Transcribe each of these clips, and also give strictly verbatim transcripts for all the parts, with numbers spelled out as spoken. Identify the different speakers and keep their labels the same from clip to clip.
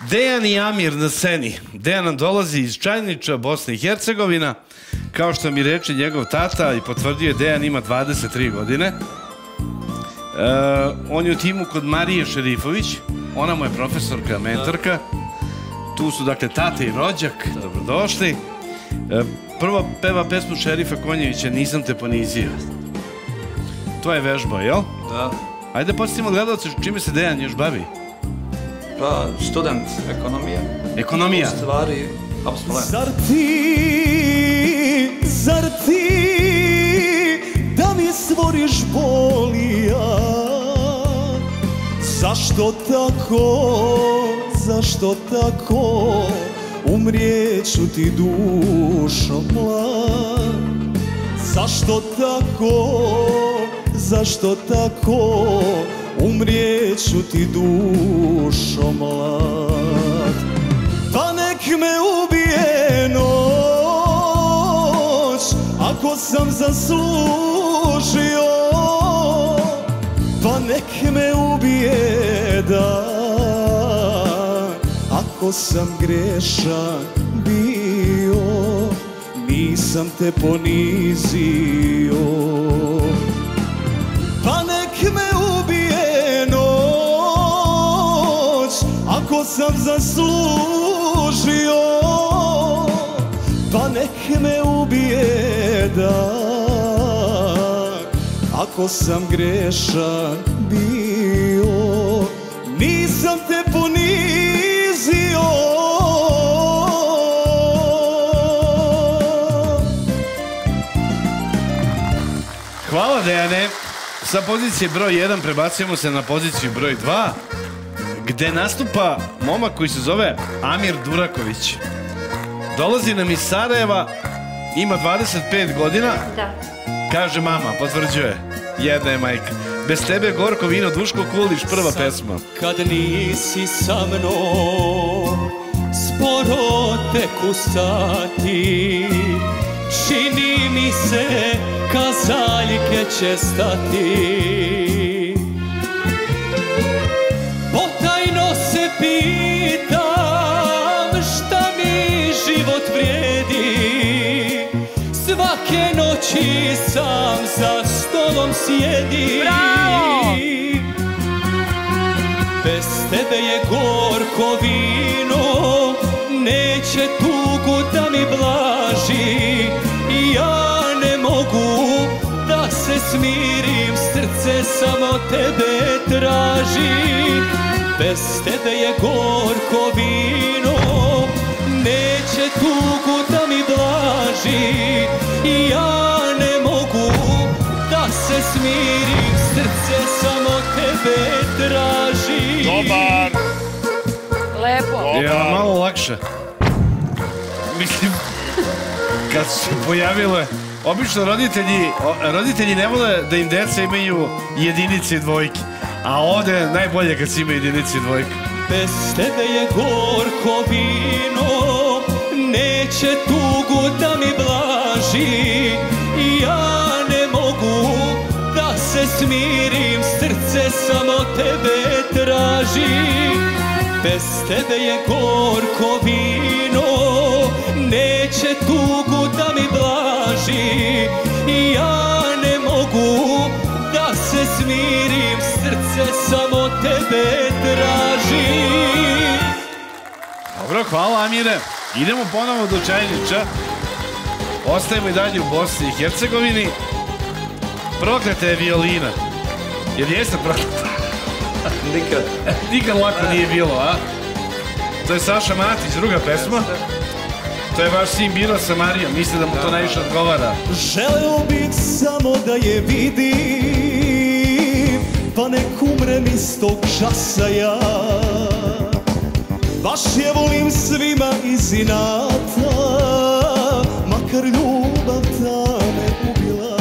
Speaker 1: Dejan i Amir na sceni. Dejan nam dolazi iz Čajniča, Bosna i Hercegovina. Kao što mi reče njegov tata i potvrdio je, Dejan ima dvadeset tri godine. E, on je u timu kod Marije Šerifović. Ona mu je profesorka, mentorka. Tu su, dakle, tata i rođak. Dobrodošli. E, prvo peva pesmu Šerifa Konjevića, Nisam te ponizio. To je vežba, jel?
Speaker 2: Da.
Speaker 1: Ajde podsjetimo gledalce čime se Dejan još bavi.
Speaker 2: Pa, student ekonomije.
Speaker 1: Ekonomija.
Speaker 2: U stvari, apsolutno.
Speaker 3: Zar ti, zar ti, da mi stvoriš bolija? Zašto tako, zašto tako, umrijeću ti dušo mlad? Zašto tako, zašto tako, umrijeću ti dušo mlad? Pa nek me ubije noć, ako sam zaslužio, pa nek me ubije dan, ako sam grešan bio, nisam te ponizio. Pa nek me ubije noć, ako sam zaslužio, pa nek me ubije dan, ako sam grešan bio, nisam te ponizio.
Speaker 1: Hvala, Dejane. Sa pozicije broj jedan prebacujemo se na poziciju broj dva, gde nastupa momak koji se zove Amir Duraković. Dolazi nam iz Sarajeva, ima dvadeset pet godina.
Speaker 4: Da.
Speaker 1: Kaže mama, potvrđuje. Jedna je majka. Bez tebe gorko vino, Duško Kulić, prva pesma.
Speaker 3: Kad nisi sa mnom, sporo teku sati, čini mi se kazaljke će stati. Potajno se pitam šta mi život vrijedi, svake noći sam za stolom sjedim.
Speaker 4: Bravo!
Speaker 3: Bez tebe je gorko vino, neće tugu da mi blaži. Ja ne mogu da se smirim, srce samo tebe traži. Bez tebe je gorko vino, neće tugu da mi blaži. Ja ne mogu da se smirim, srce samo tebe traži.
Speaker 5: Dobar!
Speaker 4: Lepo.
Speaker 1: Je vam malo lakše? Mislim, kad su se pojavile, obično roditelji, roditelji ne vole da im deca imaju jedinice i dvojke, a ovde je najbolje kad se imaju jedinice i dvojke.
Speaker 3: Bez tebe je gorko vino, neće tugu da mi blaži. Ja ne mogu da se smirim, srce samo tebe traži. Bez tebe je gorko vino, neće tugu da mi blaži. Ja ne mogu da se smirim, srce samo tebe traži.
Speaker 1: Dobro, hvala Amire. Idemo ponovo do Čajniča. Ostajemo i dalje u Bosni i Hercegovini. Prokleta je violina. Jer jeste prokleta?
Speaker 2: Nikad.
Speaker 1: Nikad lako nije bilo, a? To je Saša Matić, druga pesma. To je vaš sin Biro sa Marijom, misle da mu to najviše odgovara.
Speaker 3: Želeo bih samo da je vidim, pa nek umrem istog časa ja. Baš je volim svima iz inata, makar ljubav ta me ubila.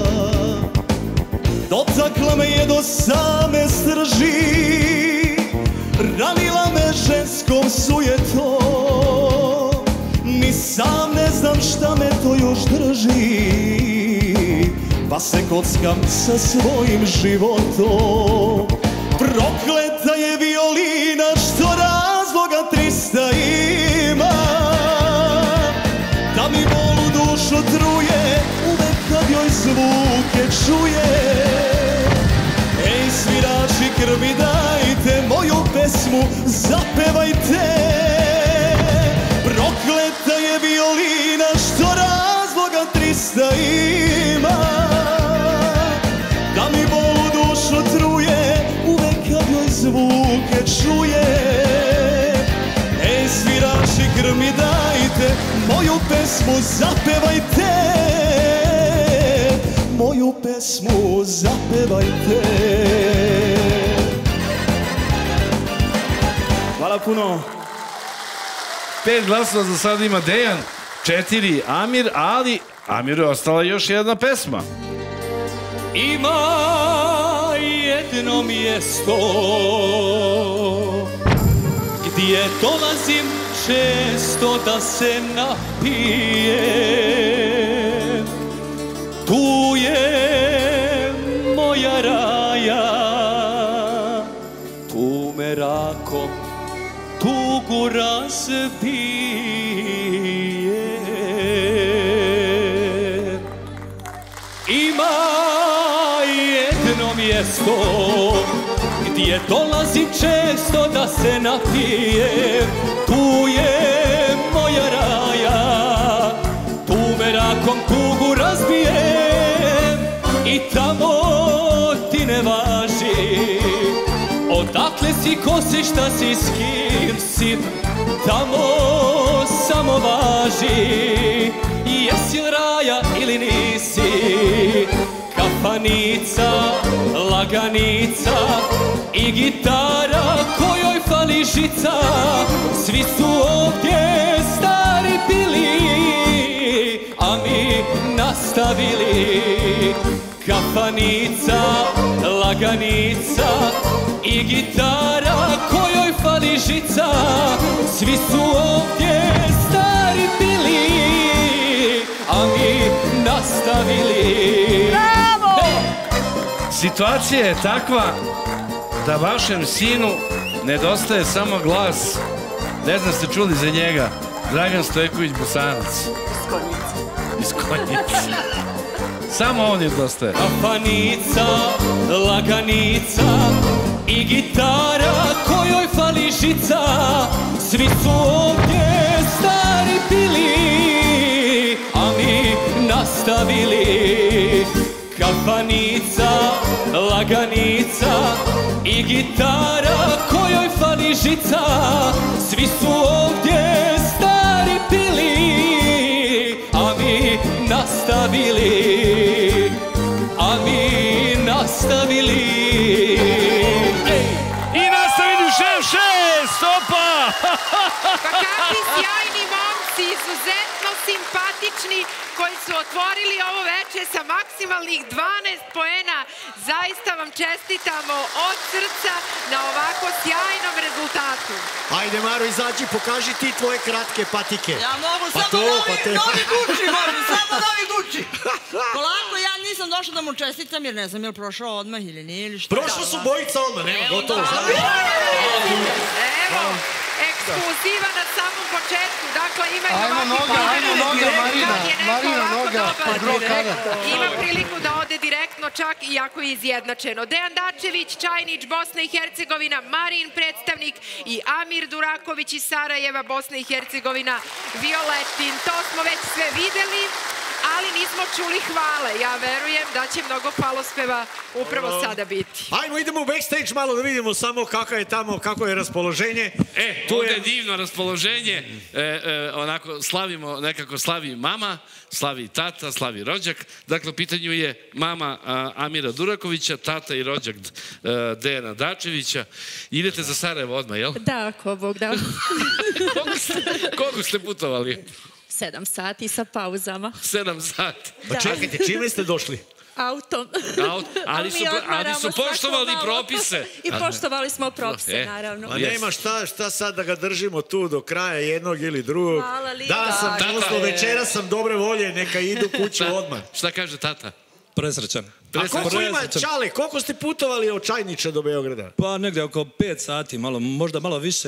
Speaker 3: Dotakla me je do same srži, ranila me ženskom sujetom. Ni sam ne znam šta me to još drži, pa se kockam sa svojim životom. Prokleta je violina što razloga tri dušu truje, uvek kad joj zvuke čuje. Ej, svirači krvi, dajte moju pesmu, zapevajte. Prokleta je violina što razloga trista ima, da mi bol u dušu truje, uvek kad joj zvuke čuje. Ej, svirači krvi, dajte moju pesmu, zapevajte. Moju pesmu zapevajte. Hvala puno.
Speaker 1: Pet glasova za sad ima Dejan, četiri Amir, ali Amiru je ostala još jedna pesma.
Speaker 3: Ima jedno mjesto gdje dolazim često da se napijem. Tu je moja raja, tu me rako tugu razbije. Ima jedno mjesto gdje dolazim često da se napijem. Tu je moja raja, tu me rakom tugu razbijem. I tamo ti ne važi odakle si, ko si, šta si, s kim si. Tamo samo važi jesi li raja ili nisi. Kafanica, laganica i gitara kojoj fali žica. Svi su ovdje stari bili, a mi nastavili. Kafanica, laganica i gitara kojoj fali žica. Svi su ovdje stari bili, a mi nastavili.
Speaker 4: Bravo!
Speaker 1: Situacija je takva da vašem sinu nedostaje samo glas. Ne znam ste čuli za njega. Dragan Stojković Bosanac. Iz Konjice. Samo on je dostaje.
Speaker 3: Kafanica, laganica i gitara kojoj fali žica. Svi su ovdje stari bili, a mi nastavili. Kafanica, laganica i gitara kojoj fali žica. Svi su ovdje stari bili, a mi nastavili. A mi nastavili. Ej!
Speaker 1: I nastavili šef šest, opa!
Speaker 5: Pa kakvi sjajni momci, izuzetno simpatični, koji su otvorili ovo veče sa maksimalnih dvanaest poena. Zaista vam čestitamo od srca na ovako sjajnom rezultatu.
Speaker 6: Ajde, Maro, izađi, pokaži ti tvoje kratke patike.
Speaker 7: Ja mogu
Speaker 6: Pa
Speaker 7: samo
Speaker 6: to,
Speaker 7: novi,
Speaker 6: pa te-
Speaker 7: novi Gucci, mogu samo novi Gucci. Polako, ja nisam došla da mu čestitam jer ne znam je li prošao odmah ili nije ili šta.
Speaker 6: Prošlo su bojica odmah, nema, gotovo.
Speaker 5: Evo, ekskluziva na samom početku. Dakle, imaju
Speaker 8: Ajmo
Speaker 5: ovakvi
Speaker 8: noga, ajmo
Speaker 5: pogled.
Speaker 8: noga, Marina,
Speaker 5: Kad je neko
Speaker 8: Marina,
Speaker 5: ovako
Speaker 8: noga,
Speaker 5: dobar,
Speaker 8: pa gro kada.
Speaker 5: ima priliku da ode direktno, čak i ako je izjednačeno. Dejan Dačević, Čajnić, Bosna i Hercegovina, Marin predstavnik i Amir Duraković iz Sarajeva, Bosna i Hercegovina, Violetin. To smo već sve videli, ali nismo čuli hvale. Ja verujem da će mnogo hvalospeva upravo sada biti.
Speaker 6: Ajmo, idemo u backstage malo da vidimo samo kako je tamo, kako je raspoloženje.
Speaker 1: E, tu je divno raspoloženje. E, e, onako, slavimo, nekako slavi mama, slavi tata, slavi rođak. Dakle, u pitanju je mama a, Amira Durakovića, tata i rođak a, Dejana Dačevića. Idete za Sarajevo odmah, jel?
Speaker 9: Da, ko Bog da.
Speaker 1: Koliko ste, koliko ste putovali?
Speaker 9: Sedam sati sa pauzama.
Speaker 1: Sedam sati.
Speaker 6: Pa čekajte, čime ste došli?
Speaker 9: Autom.
Speaker 1: Aut, ali, su,
Speaker 9: mi
Speaker 1: ali
Speaker 9: odmaramo
Speaker 1: su poštovali
Speaker 9: svako malo.
Speaker 1: propise.
Speaker 9: I poštovali smo propise,
Speaker 1: E.
Speaker 9: naravno.
Speaker 6: Pa
Speaker 1: Yes.
Speaker 6: nema šta, šta sad da ga držimo tu do kraja jednog ili drugog.
Speaker 9: Hvala lijepo.
Speaker 6: Da sam,
Speaker 9: Tako
Speaker 6: odnosno
Speaker 9: je.
Speaker 6: večera sam dobre volje, neka idu kuću odmah.
Speaker 1: Šta kaže tata?
Speaker 10: Presrećan.
Speaker 6: A koliko ima,
Speaker 10: Presrećan.
Speaker 6: Čale, koliko ste putovali od Čajnića do Beograda?
Speaker 10: Pa negdje oko pet sati, malo, možda malo više.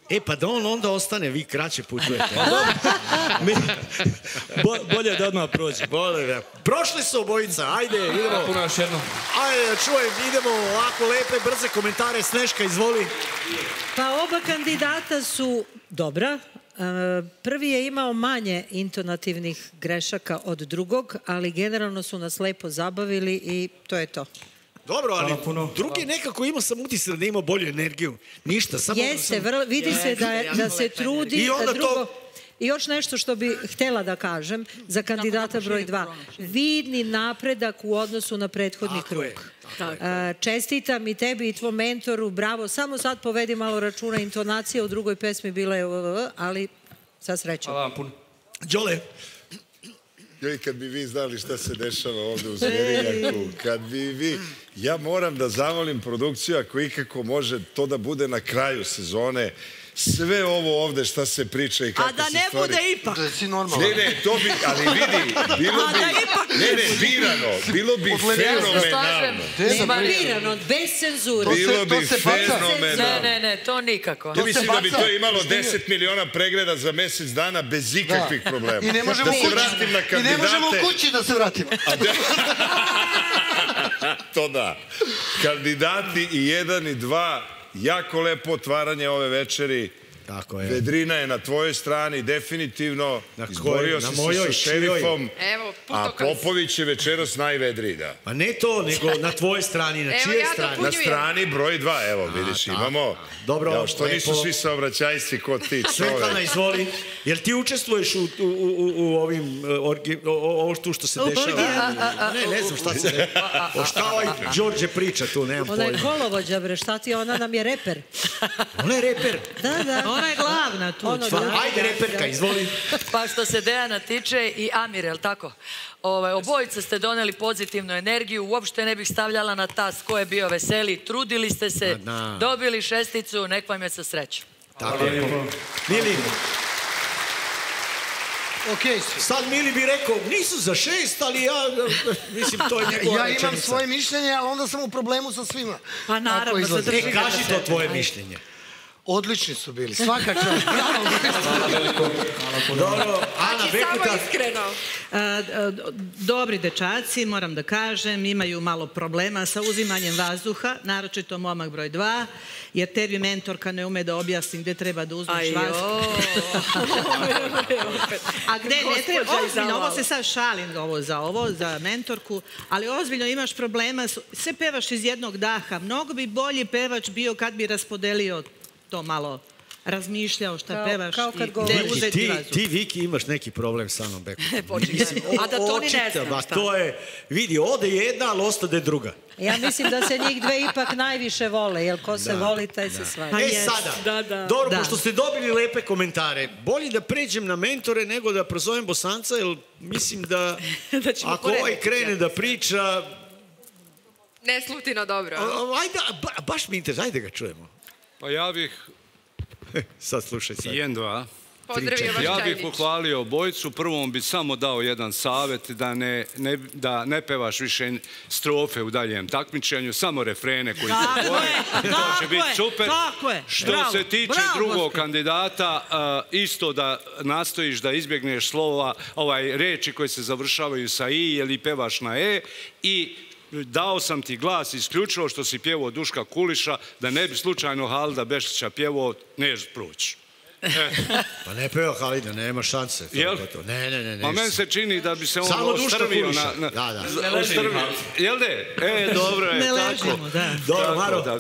Speaker 6: E, pa da on onda ostane, vi kraće putujete. Mi, bo, bolje da odmah prođe. Bolje da. Prošli su obojica, ajde, idemo.
Speaker 2: Puno još jedno.
Speaker 6: Ajde, čujem, idemo ovako lepe, brze komentare. Sneška, izvoli.
Speaker 8: Pa oba kandidata su dobra. Prvi je imao manje intonativnih grešaka od drugog, ali generalno su nas lepo zabavili i to je to.
Speaker 6: Dobro, ali drugi nekako imao sam utisak da ima bolju energiju. Ništa, samo...
Speaker 8: Jeste, vidi se da se trudi.
Speaker 6: I onda to...
Speaker 8: I još nešto što bih htjela da kažem za kandidata broj dva. Vidni napredak u odnosu na prethodni krug. Čestitam i tebi i tvom mentoru, bravo. Samo sad povedi malo računa, intonacija u drugoj pesmi bila je ali sa srećom.
Speaker 2: Hvala vam puno.
Speaker 6: Đole.
Speaker 10: Joj, kad bi vi znali šta se dešava ovde u Zverinjaku, kad bi vi... Ja moram da zamolim produkciju, ako ikako može to da bude na kraju sezone, sve ovo ovde šta se priča i kako se stvari...
Speaker 7: A da ne bude ipak.
Speaker 10: Da si normalan. Ne, ne, to bi, ali vidi, bilo bi... Ne, ne, birano, bilo bi fenomenalno.
Speaker 8: Nema birano, bez cenzure.
Speaker 10: Bilo bi fenomenalno.
Speaker 4: Ne, ne, ne, to nikako.
Speaker 10: Ja mislim da bi to imalo deset miliona pregleda za mesec dana bez ikakvih problema.
Speaker 11: I ne možemo kući da se vratimo.
Speaker 10: To da. Kandidati i jedan i dva, jako lepo otvaranje ove večeri.
Speaker 6: Tako je.
Speaker 10: Vedrina je na tvojoj strani, definitivno. Izborio si se sa šerifom. A Popović je večeras najvedriji, da.
Speaker 6: Pa ne to, nego na tvojoj strani, na čije strani?
Speaker 10: Na strani broj dva, evo, vidiš, imamo.
Speaker 6: Dobro,
Speaker 10: što nisu svi saobraćajci kod ti čovek.
Speaker 6: Svetlana, izvoli. Jel ti učestvuješ u ovim, ovo tu što se dešava? Ne, ne znam šta se ne... O šta ovaj Đorđe priča tu, nemam pojma.
Speaker 8: Ona je kolovođa, bre, šta ti, ona nam je reper.
Speaker 6: Ona je reper?
Speaker 8: Da, da.
Speaker 12: Ona je glavna tu.
Speaker 6: Ajde, reperka, izvoli.
Speaker 4: Pa što se Dejana tiče i Amir, je li tako? Obojice ste doneli pozitivnu energiju, uopšte ne bih stavljala na tas ko je bio veseli, trudili ste se, dobili šesticu, nek vam je sa srećom.
Speaker 6: Tako je. Mili, sad Mili bi rekao, nisu za šest, ali ja, mislim, to je njegova rečenica.
Speaker 11: Ja imam svoje mišljenje, ali onda sam u problemu sa svima.
Speaker 4: Pa naravno, za drži ga.
Speaker 6: E, kaži to tvoje mišljenje.
Speaker 11: Odlični su bili, svaka čast.
Speaker 6: Dobro, Ana Bekuta.
Speaker 12: Dobri dečaci, moram da kažem, imaju malo problema sa uzimanjem vazduha, naročito momak broj dva, jer tebi mentorka ne ume da objasni gde treba da uzmeš vazduh. A gde ne treba, ozbiljno, ovo se sad šalim ovo za ovo, za mentorku, ali ozbiljno imaš problema, sve pevaš iz jednog daha, mnogo bi bolji pevač bio kad bi raspodelio to malo razmišljao šta pevaš i gde uzeti vazduh.
Speaker 6: Ti, Viki, imaš neki problem sa mnom, Beku.
Speaker 4: A da to ni ne znam šta.
Speaker 6: To je, vidi, ode jedna, ali ostade druga.
Speaker 8: Ja mislim da se njih dve ipak najviše vole, jer ko se voli, taj se svađa.
Speaker 6: E sada, dobro, pošto ste dobili lepe komentare, bolje da pređem na mentore nego da prozovem Bosanca, jer mislim da ako ovaj krene da priča...
Speaker 5: Ne sluti na dobro.
Speaker 6: Ajde, baš mi interes, ajde ga čujemo.
Speaker 13: Pa ja bih...
Speaker 6: Sad slušaj sad.
Speaker 13: Jedan, dva.
Speaker 5: Pozdravio vas
Speaker 13: Ja bih
Speaker 5: Čajnić.
Speaker 13: pohvalio obojicu. Prvom bi samo dao jedan savjet da ne pevaš više strofe u daljem takmičenju, samo refrene koji se govore. To će biti super. Što se tiče drugog kandidata, isto da nastojiš da izbjegneš slova, reči koje se završavaju sa i ili pevaš na e i dao sam ti glas isključivo što si pjevao Duška Kuliša, da ne bi slučajno Halida Bešića pjevao, neš proći.
Speaker 6: Pa ne peva Halida, nema šanse.
Speaker 13: Jel?
Speaker 6: Ne, ne, ne.
Speaker 13: Pa meni se čini da bi se on ostrvio na...
Speaker 6: Da, da.
Speaker 13: Jel de? E, dobro je, tako.
Speaker 12: Ne ležimo, da.
Speaker 6: Dobro, Maro.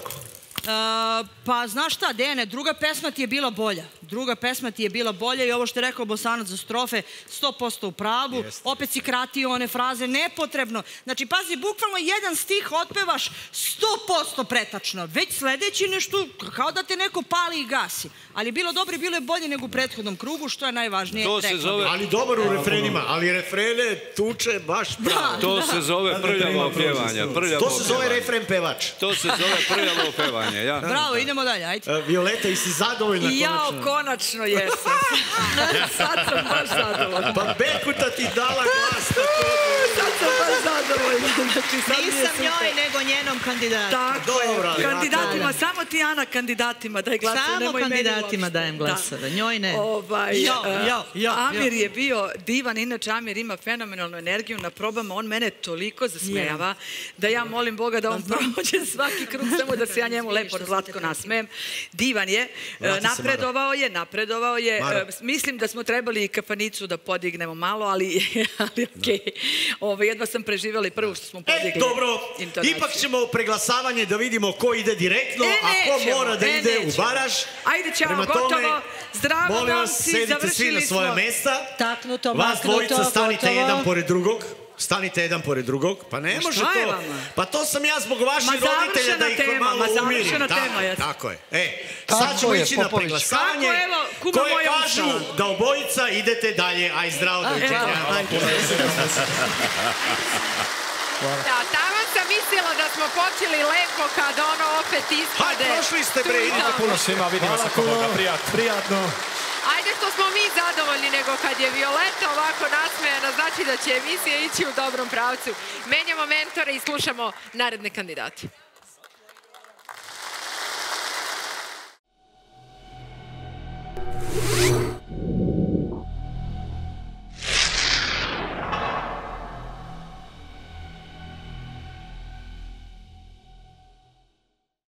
Speaker 7: Pa znaš šta, Dejane, druga pesma ti je bila bolja. Druga pesma ti je bila bolja i ovo što je rekao Bosanac za strofe, sto posto u pravu. Opet si kratio one fraze, nepotrebno. Znači, pazi, bukvalno jedan stih otpevaš sto posto pretačno. Već sledeći nešto, kao da te neko pali i gasi. Ali bilo dobro i bilo je bolje nego u prethodnom krugu, što je najvažnije.
Speaker 6: Ali dobar u refrenima, ali refrene tuče baš pravo.
Speaker 13: To se zove prljavo pjevanje.
Speaker 6: To se zove refren pevač.
Speaker 13: To se zove prljavo pevanje.
Speaker 7: Bravo, idemo dalje, ajde.
Speaker 6: Violeta, i si zadovoljna konačno?
Speaker 4: Jao, konačno jesam. Sad sam baš zadovoljna.
Speaker 6: Pa Bekuta ti dala glas.
Speaker 4: Sad sam baš zadovoljna. Znači,
Speaker 12: Nisam njoj, nego njenom kandidatu.
Speaker 4: Tako je, kandidatima, samo ti Ana kandidatima daj glasove.
Speaker 12: Samo kandidatima dajem glasove, njoj ne.
Speaker 4: Amir je bio divan, inače Amir ima fenomenalnu energiju na probama, on mene toliko zasmejava da ja molim Boga da on prođe svaki krug, samo da se ja njemu lepo zlatko nasmejem. Divan je, napredovao je, napredovao je. Mislim da smo trebali i kafanicu da podignemo malo, ali okej. Jedva sam preživjela i prvo što smo podigli.
Speaker 6: E, dobro, ipak ćemo preglasavanje da vidimo ko ide direktno, a ko mora da ide u baraž.
Speaker 4: Ajde ćemo, gotovo. Zdravo,
Speaker 6: molim vas,
Speaker 4: momci,
Speaker 6: sedite svi na svoje mesta.
Speaker 8: Taknuto,
Speaker 6: Vas dvojica stanite jedan pored drugog. Stanite jedan pored drugog. Pa ne može to. Pa to sam ja zbog vaših roditelja da ih malo umirim. Tako je. E, sad ćemo ići na preglasavanje koje kažu da obojica idete dalje. Aj, zdravo, doviđenja.
Speaker 5: Da, tamo sam mislila da smo počeli lepo kad ono opet ispade.
Speaker 6: Hajde, prošli ste bre, idemo
Speaker 14: puno svima, vidimo se kod Boga, prijatno.
Speaker 5: Ajde što smo mi zadovoljni, nego kad je Violeta ovako nasmejana, znači da će emisija ići u dobrom pravcu. Menjamo mentore i slušamo naredne kandidate.